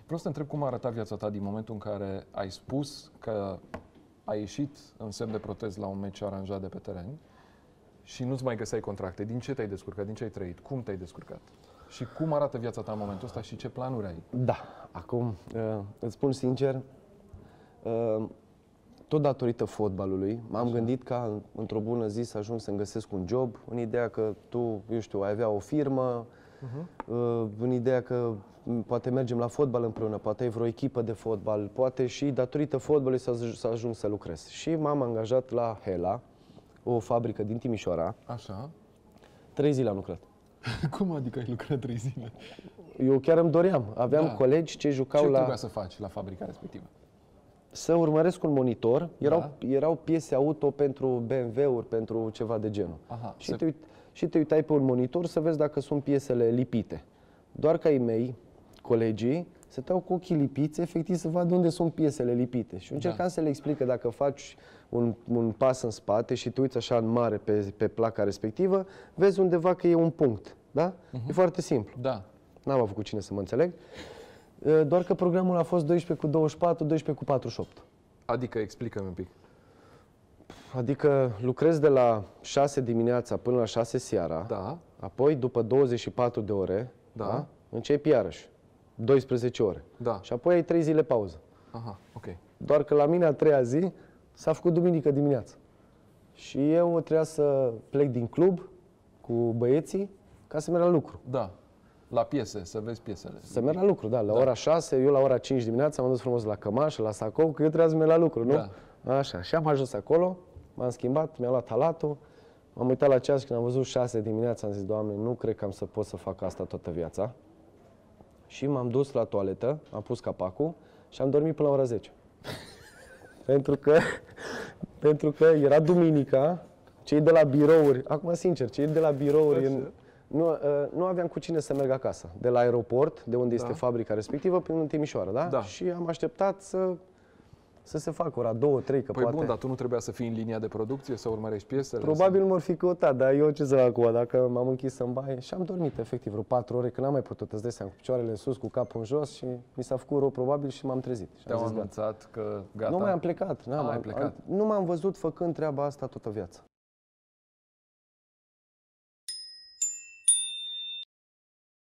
Vreau să te întreb cum a arătat viața ta din momentul în care ai spus că ai ieșit în semn de protest la un meci aranjat de pe teren și nu-ți mai găseai contracte. Din ce te-ai descurcat? Din ce ai trăit? Cum te-ai descurcat? Și cum arată viața ta în momentul ăsta și ce planuri ai? Da, acum îți spun sincer, tot datorită fotbalului, m-am gândit ca într-o bună zi să ajung să-mi găsesc un job, în ideea că tu, eu știu, ai avea o firmă, în ideea că poate mergem la fotbal împreună, poate ai vreo echipă de fotbal, poate și datorită fotbalului să ajung să lucrez. Și m-am angajat la Hela, o fabrică din Timișoara. Așa. 3 zile am lucrat. Cum adică ai lucrat 3 zile? Eu chiar îmi doream. Aveam colegi ce jucau Ce la... trebuia să faci la fabrica respectivă? Să urmăresc un monitor. Erau piese auto pentru BMW-uri, pentru ceva de genul. Aha, Și te uitai pe un monitor să vezi dacă sunt piesele lipite. Doar că ai mei, colegii, stăteau cu ochii lipiți, efectiv să vadă unde sunt piesele lipite. Și încercam să le explic că dacă faci un pas în spate și te uiți așa în mare pe placa respectivă, vezi undeva că e un punct. Da? E foarte simplu. Da. N-am avut cu cine să mă înțeleg. Doar că programul a fost 12 cu 24, 12 cu 48. Adică, explică-mi un pic. Adică lucrez de la 6 dimineața până la 6 seara. Da. Apoi, după 24 de ore, Da. începi iarăși. 12 ore. Da. Și apoi ai 3 zile pauză. Aha, ok. Doar că la mine a 3-a zi s-a făcut duminică dimineața. Și eu trebuia să plec din club cu băieții ca să merg la lucru. Da. La piese, să vezi piesele. Să merg la lucru, da. La ora 6, eu la ora 5 dimineața m-am dus frumos la cămașă, la sacou, că eu trebuia să merg la lucru, nu? Da. Așa. Și am ajuns acolo, m-am schimbat, mi-am luat halatul, m-am uitat la ceas și când am văzut 6 dimineața, am zis, Doamne, nu cred că am să pot să fac asta toată viața. Și m-am dus la toaletă, am pus capacul și am dormit până la ora 10. pentru că era duminica, cei de la birouri, acum sincer, cei de la birouri nu aveam cu cine să merg acasă. De la aeroport, de unde este fabrica respectivă, până în Timișoara, da? Da. Și am așteptat să se facă ora 2-3, că Păi poate... bun, dar tu nu trebuia să fii în linia de producție, să urmărești piesele? Probabil m-ar fi căutat, dar eu ce să fac acum, dacă m-am închis în baie și am dormit efectiv vreo 4 ore, că n-am mai putut, îți dai seama, cu picioarele în sus, cu capul în jos și mi s-a făcut rău probabil și m-am trezit. Și Te-au anunțat că gata? Nu mai am plecat, Ai plecat. nu m-am văzut făcând treaba asta toată viața.